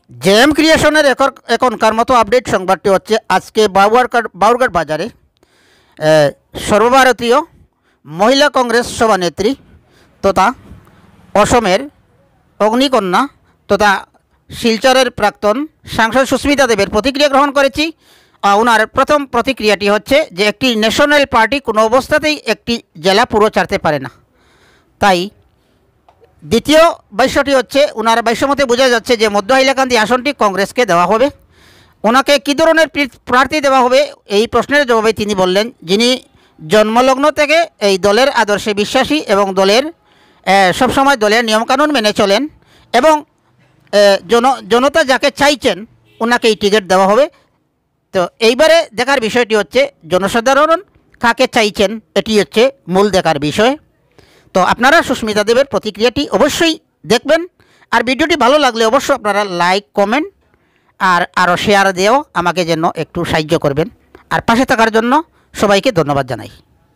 JM ক্রিয়েশনের এখনকার মতো update সংবাদটি হচ্ছে আজকে বাউরঘাট বাজারে সর্বভারতীয় মহিলা কংগ্রেস সভানেত্রী তথা অসমের অগ্নিকন্যা তথা শিলচরের প্রাক্তন সাংসদ সুস্মিতা দেবের প্রতিক্রিয়া গ্রহণ করেছি। ওনার প্রথম প্রতিক্রিয়াটি হচ্ছে যে একটি ন্যাশনাল পার্টি কোনো অবস্থাতেই একটি জেলা পুরো ছাড়তে পারে না। তাই দ্বিতীয় বিষয়টি হচ্ছে ওনার ভাষ্যমতে বোঝা যাচ্ছে যে মধ্য হাইলাকান্দি আসনটি কংগ্রেসকে দেওয়া হবে। ওনাকে কী ধরনের প্রার্থী দেওয়া হবে এই প্রশ্নের জবাবে তিনি বললেন, যিনি জন্মলগ্ন থেকে এই দলের আদর্শে বিশ্বাসী এবং দলের সবসময় দলের নিয়মকানুন মেনে চলেন এবং জনতা যাকে চাইছেন ওনাকে এই টিকিট দেওয়া হবে। তো এইবারে দেখার বিষয়টি হচ্ছে জনসাধারণ কাকে চাইছেন, এটি হচ্ছে মূল দেখার বিষয়। তো আপনারা সুস্মিতা দেবের প্রতিক্রিয়াটি অবশ্যই দেখবেন, আর ভিডিওটি ভালো লাগলে অবশ্যই আপনারা লাইক কমেন্ট আর আরও শেয়ার দিয়েও আমাকে যেন একটু সাহায্য করবেন। আর পাশে থাকার জন্য সবাইকে ধন্যবাদ জানাই।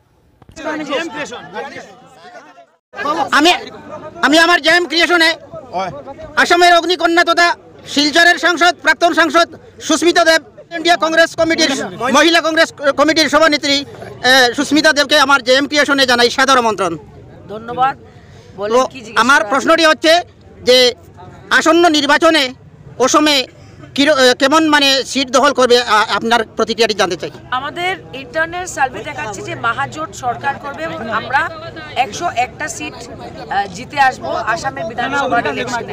আমি আমার জেএম ক্রিয়েশনে আসামের অগ্নিকন্যা তথা শিলচরের প্রাক্তন সাংসদ সুস্মিতা দেব, ইন্ডিয়া কংগ্রেস কমিটির মহিলা কংগ্রেস কমিটির সভানেত্রী সুস্মিতা দেবকে আমার জেএম ক্রিয়েশনে জানাই সাদর আমন্ত্রণ। ধন্যবাদ। আমার প্রশ্নটি হচ্ছে যে আসন্ন নির্বাচনে অসমে কেমন সিট দখল করবে, আপনার প্রতিক্রিয়াটি জানতে চাই। আমাদের ইন্টারনাল সার্ভে দেখাচ্ছে যে মহাজোট সরকার করবে এবং আমরা 101টা সিট জিতে আসব আসামের বিধানসভা ইলেকশনে।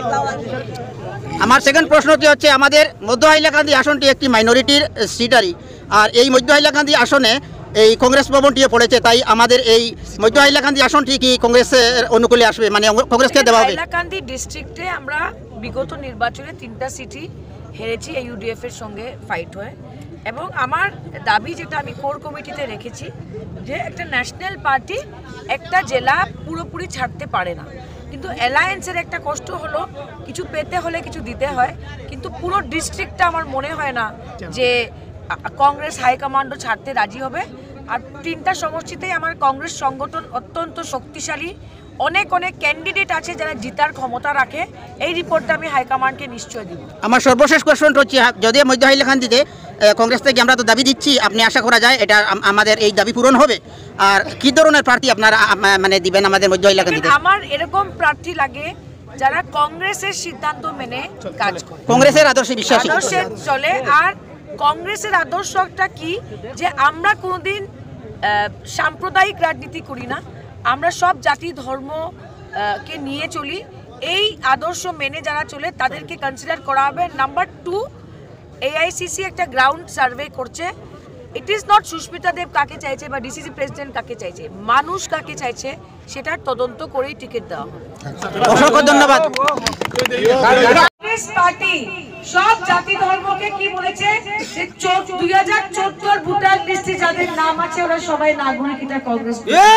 আমার সেকেন্ড প্রশ্নটি হচ্ছে আমাদের মধ্য হাইলাকান্দি আসনটি একটি মাইনরিটির সিটারি, আর এই মধ্য হাইলাকান্দি আসনে এই কংগ্রেস ভবনটিও পড়েছে, তাই আমাদের এই মধ্য হাইলাকান্দি আসনটি কি কংগ্রেসের অনুকূলে আসবে, মানে কংগ্রেসকে দেওয়া হবে? হাইলাকান্দি ডিস্ট্রিক্টে আমরা বিগত নির্বাচনে 3টা সিটই হেরেছি এই ইউডিএফ এর সঙ্গে ফাইট হয়ে, এবং আমার দাবি যেটা আমি কোর কমিটিতে রেখেছি যে একটা ন্যাশনাল পার্টি একটা জেলা পুরোপুরি ছাড়তে পারে না, কিন্তু অ্যালায়েন্সের একটা কষ্ট হলো কিছু পেতে হলে কিছু দিতে হয়, কিন্তু পুরো ডিস্ট্রিক্টটা আমার মনে হয় না যে কংগ্রেস হাইকমান্ডও ছাড়তে রাজি হবে। আর 3টা সমষ্টিতেই আমার কংগ্রেস সংগঠন অত্যন্ত শক্তিশালী, অনেক ক্যান্ডিডেট আছে যারা জিতার ক্ষমতা রাখে। এই রিপোর্টটা আমি হাইকমান্ডকে নিশ্চয় দিব। আমার সর্বশেষ কোয়েশ্চন হচ্ছে, যদিও মধ্য হাইলাকান্দিতে কংগ্রেস থেকে আমরা তো দাবি দিচ্ছি, আপনি আশা করা যায় এটা আমাদের এই দাবি পূরণ হবে, আর কি ধরনের প্রার্থী আপনারা দিবেন আমাদের মধ্য হাইলাকান্দিতে? আমার এরকম প্রার্থী লাগে যারা কংগ্রেসের সিদ্ধান্ত মেনে কাজ করে, কংগ্রেসের আদর্শে বিশ্বাসী, আদর্শে চলে। আর কংগ্রেসের আদর্শটা কি, যে আমরা কোনোদিন সাম্প্রদায়িক রাজনীতি করি না, আমরা সব জাতি ধর্ম কে নিয়ে চলি। এই আদর্শ মেনে যারা চলে তাদেরকে কনসিডার করা হবে। নাম্বার 2, এআইসিসি একটা গ্রাউন্ড সার্ভে করছে। It is not Sushmita Dev কাকে চাইছে বা ডিসিসি প্রেসিডেন্ট কাকে চাইছে, মানুষ কাকে চাইছে সেটার তদন্ত করেই টিকিট দেওয়া হবে। অসংখ্য ধন্যবাদ। কংগ্রেস পার্টি সব জাতি ধর্মকে কি বলেছে যে 2014 ভোটার লিস্টে যাদের নাম আছে ওরা সবাই নাগরিক, এটা কংগ্রেস।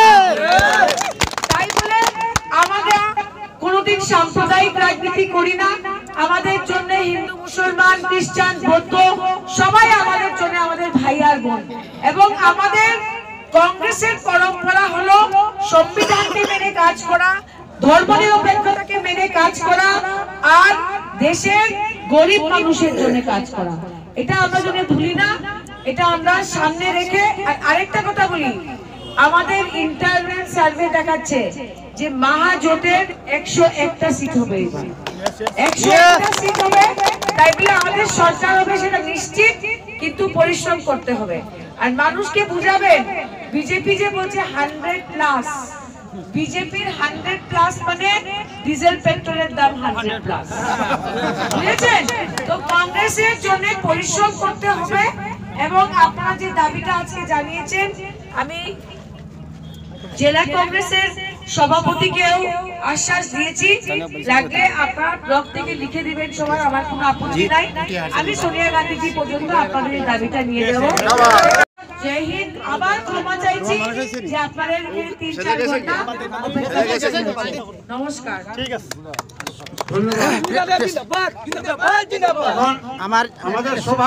তাই বলে আমাদের কোনোদিন সাম্প্রদায়িক রাজনীতি করি না। আমাদের জন্য হিন্দু মুসলমান খ্রিস্টান বৌদ্ধ সবাই আমাদের জন্য আমাদের ভাই আর বোন, এবং আমাদের কংগ্রেসের পরম্পরা হলো সংবিধানকে মেনে কাজ করা, ধর্মনিরপেক্ষতাকে মেনে কাজ করা, আর দেশের গরিব মানুষের জন্য কাজ করা। এটা আমরা যেন ভুলি না, এটা আমরা সামনে রেখে। আর আরেকটা কথা বলি, আমাদের ইন্টারনাল সার্ভে দেখাচ্ছে যে মহাজোটের 101টা সিট হবে, 101টা সিট হবে। তাই বলে আমাদের সরকার হবে সেটা নিশ্চিত, কিন্তু পরিশ্রম করতে হবে। আর মানুষকে বুঝাবেন, বিজেপি যে বলছে 100+, বিজেপির 100+ মানে ডিজেল পেট্রোলের দাম 100+, বুঝেছেন? তো কংগ্রেসের জন্য পরিশ্রম করতে হবে, এবং আপনারা যে দাবিটা আজকে জানিয়েছেন, আমি জেলা কংগ্রেসের সভাপতিকেও আশ্বাস দিয়েছি, লাগলে আপনার ব্লক থেকে লিখে দিবেন সবাই, আমার কোনো আপত্তি নাই। আমি সোনিয়া গান্ধীজি পর্যন্ত আপনাদের দাবিটা নিয়ে যাবো। জয় হিন্দ। আবার ক্ষমা চাইছি যে আপনাদের 3-4 ঘন্টা নমস্কার। ঠিক আছে, আমাদের সভা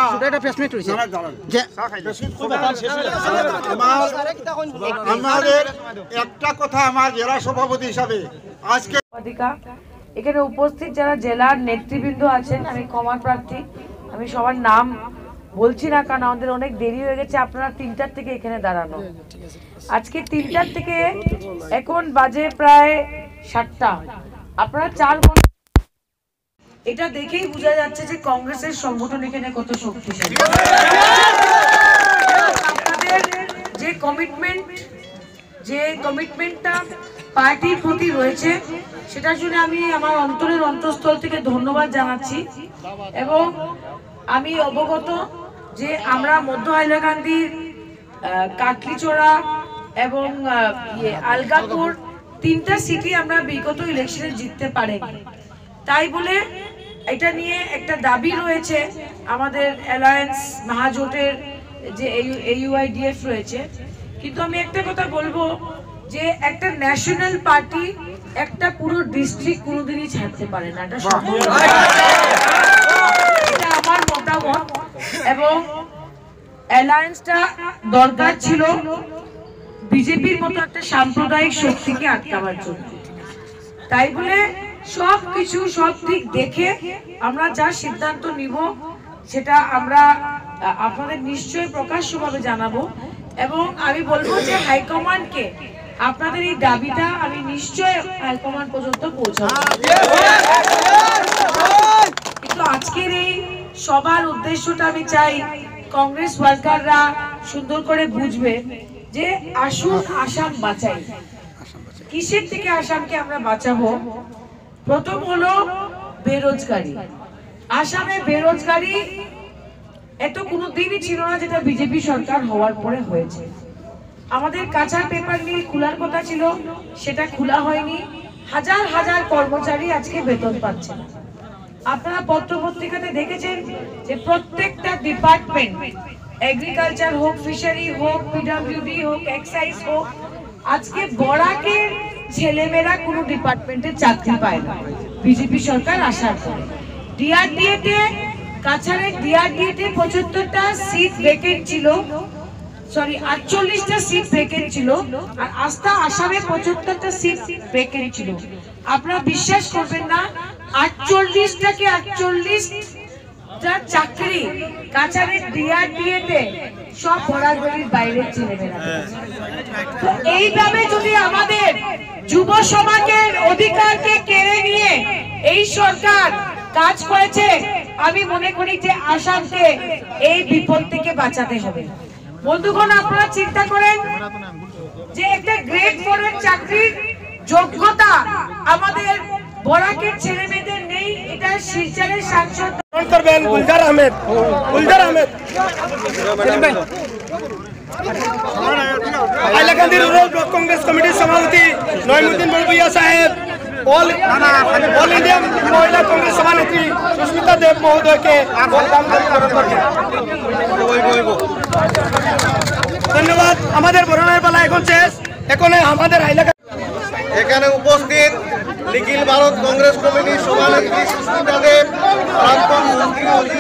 আমাদের একটা কথা, আমার জেলা সভাপতি হিসাবে আজকে এখানে উপস্থিত যারা জেলার নেতৃবৃন্দ আছেন, আমি ক্ষমা প্রার্থী, আমি সবার নাম বলছি না কারণ আমাদের অনেক দেরি হয়ে গেছে। আপনারা 3টার থেকে এখানে দাঁড়ানো, আজকে 3টার থেকে এখন বাজে প্রায় 7টা, আপনারা 4 ঘন্টা, এটা দেখেই বোঝা যাচ্ছে যে কংগ্রেসের সংগঠন এখানে কত শক্তিশালী। আপনাদের যে কমিটমেন্টটা পার্টির প্রতি রয়েছে সেটার জন্য আমি আমার অন্তরের অন্তঃস্থল থেকে ধন্যবাদ জানাচ্ছি। এবং আমি অবগত যে আমরা মধ্য হাইলাকান্দির কাটলিচড়া এবং আলগাপুর 3টা সিটি আমরা বিগত ইলেকশনে জিততে পারিনি, তাই বলে এটা নিয়ে একটা দাবি রয়েছে আমাদের অ্যালায়েন্স মহাজোটের যে AUIDF রয়েছে। কিন্তু আমি একটা কথা বলবো যে একটা ন্যাশনাল পার্টি একটা পুরো ডিস্ট্রিক্ট কোনোদিনই ছাড়তে পারে না, এটা সম্ভব নয়, এটা আমার মতামত। এবং অ্যালায়েন্সটা দরকার ছিল বিজেপির মতো একটা সাম্প্রদায়িক শক্তিকে আটকাবার জন্য, তাই বলে সবকিছু সব দিক দেখে আমরা যা সিদ্ধান্ত নিব সেটা আমরা আপনাদের নিশ্চয়ই প্রকাশ্যভাবে জানাবো। এবং আমি বলবো যে হাইকমান্ডকে আপনাদের এই দাবিটা আমি নিশ্চয়ই হাইকমান্ড পর্যন্ত পৌঁছাবো। কিন্তু আজকের এই সবার উদ্দেশ্যটা আমি চাই কংগ্রেস ওয়ার্কাররা সুন্দর করে বুঝবে যে আসুন আসাম বাঁচাই। কিসের থেকে আসামকে আমরা বাঁচাবো? প্রথম হলো বেরোজগারি। আসামে বেরোজগারি এত কোনোদিনই ছিল না যেটা বিজেপি সরকার হওয়ার পরে হয়েছে। আমাদের কাঁচা পেপার মিল খোলার কথা ছিল, সেটা খোলা হয়নি। হাজার হাজার কর্মচারী আজকে বেতন পাচ্ছে না। আপনারা পত্রপত্রিকাতে দেখেছেন যে প্রত্যেকটা ডিপার্টমেন্ট, এগ্রিকালচার হোক, ফিশারি হোক, PWD হোক, এক্সাইজ হোক, আজকে বড়াকের ছেলেমেয়েরা কোনো ডিপার্টমেন্টে চাকরি পায় না বিজেপি সরকার আসার পরে। ডিআরডিএতে কাছাড়ের ডিআরডিএতে 75টা সিট ভ্যাকেন্ট ছিল, 48টা সিট ভ্যাকেন্ট ছিল, আর আস্থা আসামে 75টা সিট ভ্যাকেন্ট ছিল। আপনারা বিশ্বাস করবেন না, 48টা চাকরি কাছাড়ের ডিআরডিএতে সব বরাবরের বাইরের ছেলেমেয়েরা। তো এইভাবে যদি আমাদের যুব সমাজের অধিকারকে কেড়ে নিয়ে এই সরকার কাজ করেছে, আমি মনে করি যে আসামকে এই বিপদ থেকে বাঁচাতে হবে। বন্ধুগণ, আপনারা চিন্তা করেন যে একটা গ্রেড 4 এর চাকরির যোগ্যতা আমাদের বরাকের ছেলে মেয়েদের নেই। এটা শিলচরের সাংসদ Gulzar Ahmed Hailakandi rural block Congress কমিটির সভাপতি নয়মুদ্দিন বড়ভূঁইয়া সাহেব, অল ইন্ডিয়া মহিলা কংগ্রেস সভানেত্রী সুস্মিতা দেব মহোদয়কে ধন্যবাদ। আমাদের বরণের বেলা এখন শেষ। এখন আমাদের এখানে উপস্থিত নিখিল ভারত কংগ্রেস কমিটির সভানেত্রী সুস্মিতা দেব, প্রাক্তন মন্ত্রী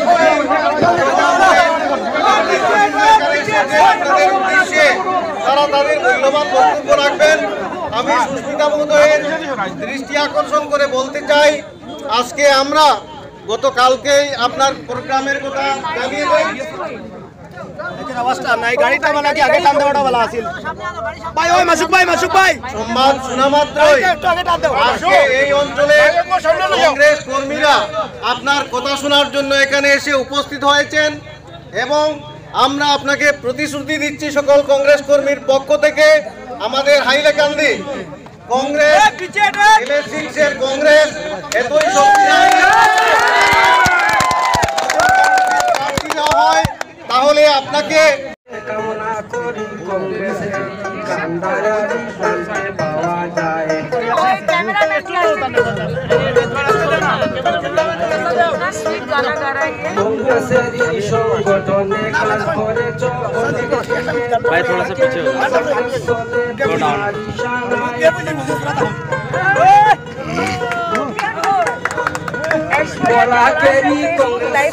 আপনাদের উদ্দেশ্যে তারা তাদের মূল্যবান বক্তব্য রাখবেন। আমি সুস্মিতা মহোদয়ের দৃষ্টি আকর্ষণ করে বলতে চাই, আজকে আমরা গতকালকেই আপনার প্রোগ্রামের কথা জানিয়ে দেই। সংবাদ শোনা মাত্রই আজকে এই অঞ্চলে কংগ্রেস কর্মীরা আপনার কথা শোনার জন্য এখানে এসে উপস্থিত হয়েছেন এবং আমরা আপনাকে প্রতিশ্রুতি দিচ্ছি সকল কংগ্রেস কর্মীর পক্ষ থেকে, আমাদের হাইলাকান্দি কংগ্রেস এর কংগ্রেস এতই শক্তিশালী হয় তাহলে আপনাকে কামনা করি কংগ্রেসের কান্দারি শান্তি পাওয়া যায়। কংগ্রেসের সংগঠনে কাজ করেছ ভাই, থোড়া সা পিছে বরাকেরি কংগ্রেস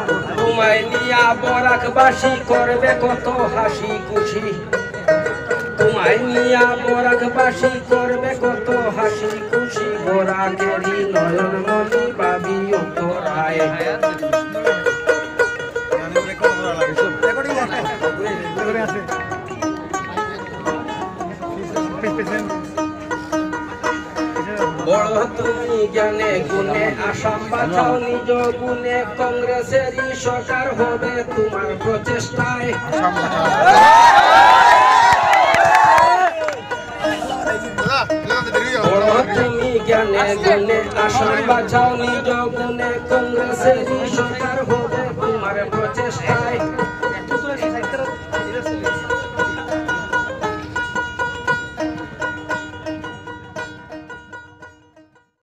তোমায় নিয়া বরাকবাসী করবে কত হাসি খুশি। তোমায় নিয়া বরাকবাসী করবে কত হাসি খুশি বরাকেরই নয়ন মনি পাবি উত্তরায় বড় তুমি জ্ঞানে গুণে আসাম বাঁচাও নিজ গুণে কংগ্রেসেরই সরকার হবে তোমার প্রচেষ্টায় বড় তুমি জ্ঞানে গুণে আসাম বাঁচাও নিজ গুণে কংগ্রেসেরই সরকার হবে তোমার প্রচেষ্টায়